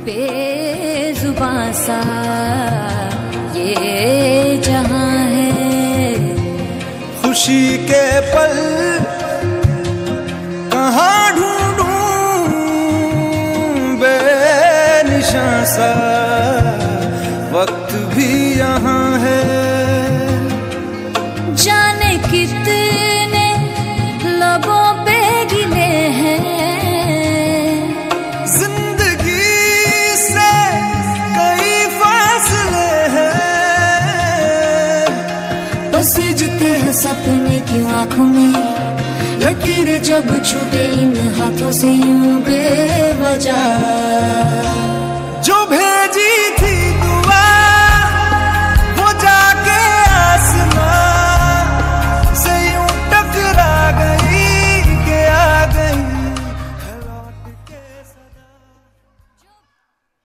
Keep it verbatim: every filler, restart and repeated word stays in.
बेजुबां सा ये जहां है। खुशी के पल कहाँ ढूंढूं बेनिशां सा वक्त भी यहाँ है। जाने कितने लबों पे गिले हैं, जिंदगी से कई फासले हैं। बस जीते हैं सपने की आंखों में, लकीर जब छूटे इन हाथों से यूं बेवजह।